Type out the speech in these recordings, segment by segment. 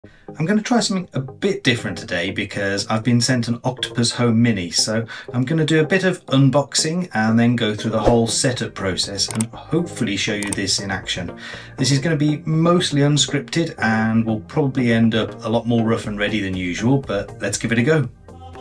I'm going to try something a bit different today because I've been sent an Octopus Home Mini, so I'm going to do a bit of unboxing and then go through the whole setup process and hopefully show you this in action. This is going to be mostly unscripted and will probably end up a lot more rough and ready than usual, but let's give it a go.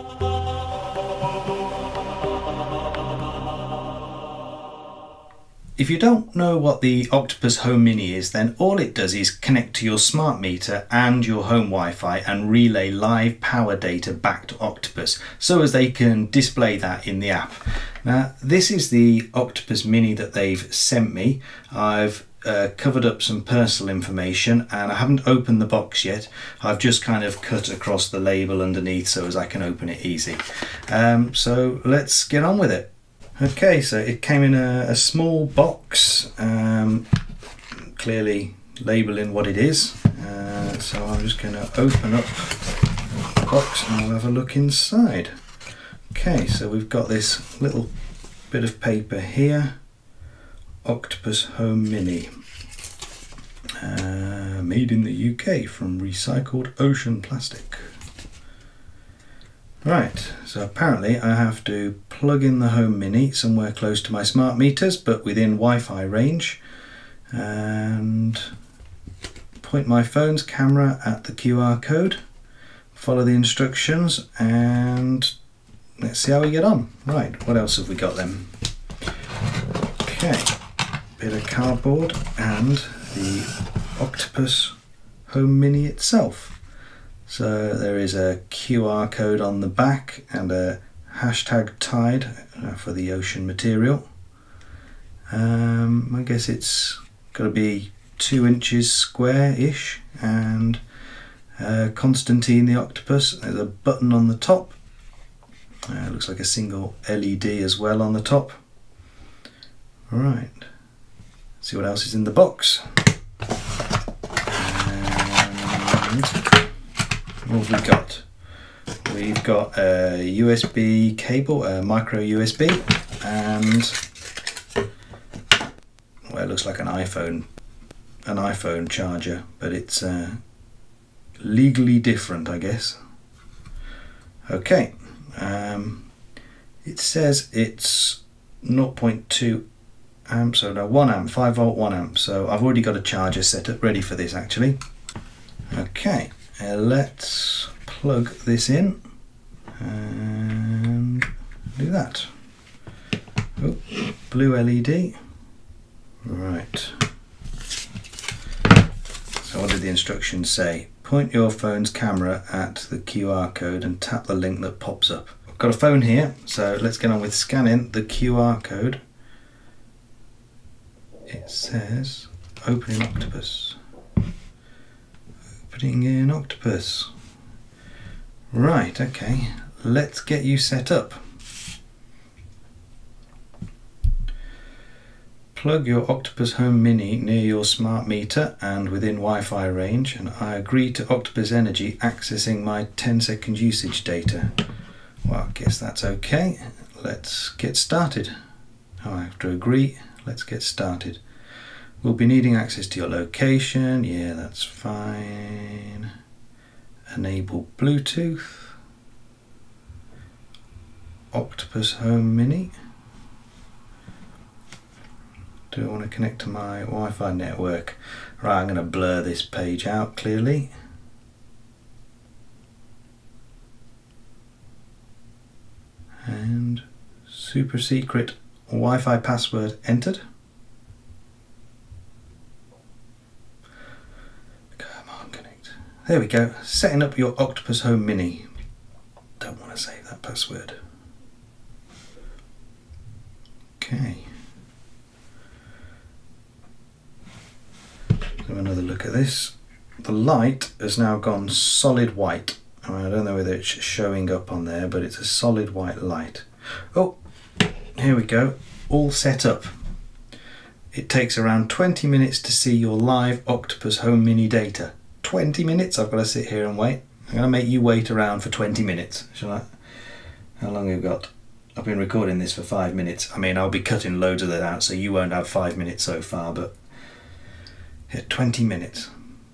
If you don't know what the Octopus Home Mini is, then all it does is connect to your smart meter and your home Wi-Fi and relay live power data back to Octopus so as they can display that in the app. Now, this is the Octopus Mini that they've sent me. I've covered up some personal information and I haven't opened the box yet. I've just kind of cut across the label underneath so as I can open it easy. So let's get on with it. Okay, so it came in a small box, clearly labelling what it is. So I'm just going to open up the box and we'll have a look inside. Okay, so we've got this little bit of paper here, Octopus Home Mini, made in the UK from recycled ocean plastic. Right, so apparently I have to plug in the Home Mini somewhere close to my smart meters but within Wi-Fi range and point my phone's camera at the QR code, follow the instructions and let's see how we get on. Right, what else have we got then? Okay, bit of cardboard and the Octopus Home Mini itself. So there is a QR code on the back and a hashtag tide for the ocean material. I guess it's got to be 2 inches square-ish, and Constantine the octopus. There's a button on the top. Looks like a single LED as well on the top. Right, see what else is in the box. What have we got? We've got a USB cable, a micro USB, and well, it looks like an iPhone charger, but it's legally different, I guess. Okay, it says it's 0.2 amps, so no, 1 amp, 5 volt 1 amp. So I've already got a charger set up ready for this actually. Okay. Let's plug this in and do that. Oh, blue LED. Right. So what did the instructions say? Point your phone's camera at the QR code and tap the link that pops up. I've got a phone here, so let's get on with scanning the QR code. It says opening Octopus. Putting in Octopus. Right, okay, let's get you set up. Plug your Octopus Home Mini near your smart meter and within Wi-Fi range, and I agree to Octopus Energy accessing my 10-second usage data. Well, I guess that's okay. Let's get started. Oh, I have to agree. Let's get started. We'll be needing access to your location. Yeah, that's fine. Enable Bluetooth. Octopus Home Mini. Do I want to connect to my Wi-Fi network? Right, I'm going to blur this page out clearly. And super secret Wi-Fi password entered. There we go, setting up your Octopus Home Mini. Don't want to save that password. Okay. Let's have another look at this. The light has now gone solid white. I don't know whether it's showing up on there, but it's a solid white light. Oh, here we go, all set up. It takes around 20 minutes to see your live Octopus Home Mini data. 20 minutes, I've got to sit here and wait. I'm going to make you wait around for 20 minutes. Shall I? How long have we got? I've been recording this for 5 minutes. I mean, I'll be cutting loads of that out, so you won't have 5 minutes so far, but yeah, 20 minutes.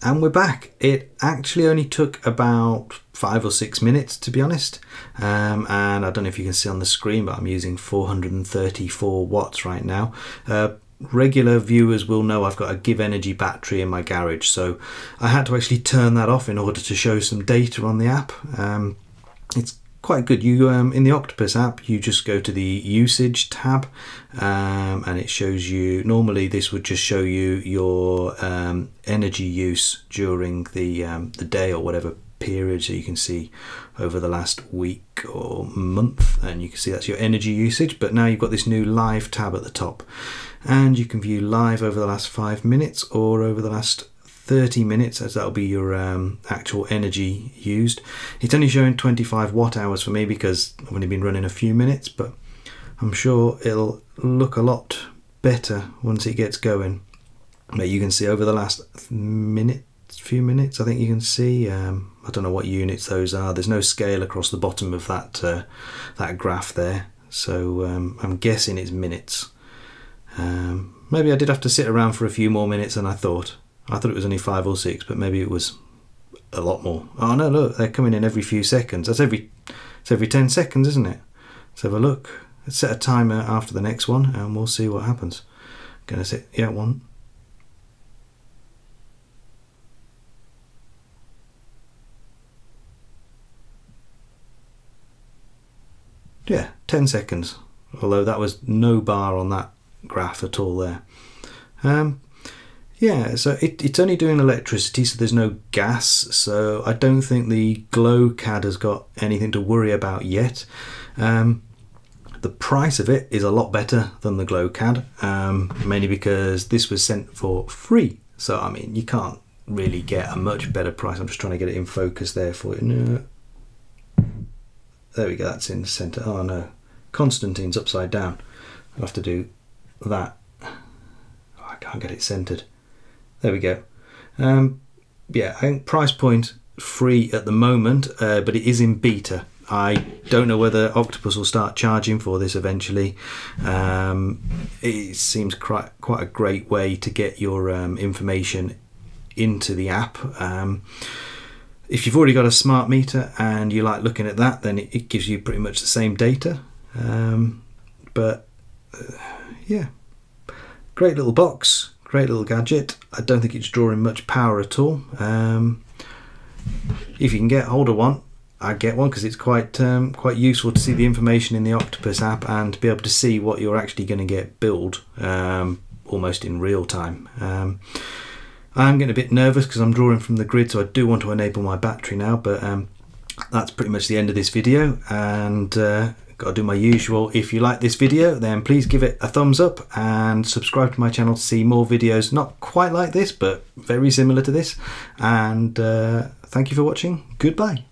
And we're back. It actually only took about 5 or 6 minutes, to be honest. And I don't know if you can see on the screen, but I'm using 434 watts right now. Regular viewers will know I've got a Give Energy battery in my garage, so I had to actually turn that off in order to show some data on the app. It's quite good. You in the Octopus app, you just go to the usage tab, and it shows you, normally this would just show you your energy use during the day or whatever period, so you can see over the last week or month, and you can see that's your energy usage. But now you've got this new live tab at the top, and you can view live over the last 5 minutes or over the last 30 minutes, as that'll be your actual energy used. It's only showing 25 watt hours for me because I've only been running a few minutes, but I'm sure it'll look a lot better once it gets going. But you can see over the last few minutes, I think you can see, I don't know what units those are. There's no scale across the bottom of that that graph there, so I'm guessing it's minutes. Maybe I did have to sit around for a few more minutes than I thought. I thought it was only 5 or 6, but maybe it was a lot more. Oh no, look, they're coming in every few seconds. It's every 10 seconds, isn't it? Let's have a look. Let's set a timer after the next one and we'll see what happens. Gonna set, yeah, 1. Yeah, 10 seconds. Although that was no bar on that graph at all there. Yeah, so it's only doing electricity, so there's no gas, so I don't think the GlowCAD has got anything to worry about yet. The price of it is a lot better than the GlowCAD, mainly because this was sent for free. So I mean, you can't really get a much better price. I'm just trying to get it in focus there for you. No. There we go, that's in the center. Oh no, Constantine's upside down. I'll have to do that. Oh, I can't get it centered. There we go. Yeah, I think price point free at the moment, but it is in beta. I don't know whether Octopus will start charging for this eventually. It seems quite a great way to get your information into the app. If you've already got a smart meter and you like looking at that, then it gives you pretty much the same data. Yeah, great little box, great little gadget. I don't think it's drawing much power at all. If you can get hold of one, I'd get one because it's quite useful to see the information in the Octopus app and to be able to see what you're actually going to get billed almost in real time. I'm getting a bit nervous because I'm drawing from the grid, so I do want to enable my battery now, but that's pretty much the end of this video, and got to do my usual. If you like this video, then please give it a thumbs up and subscribe to my channel to see more videos, not quite like this, but very similar to this. And thank you for watching. Goodbye.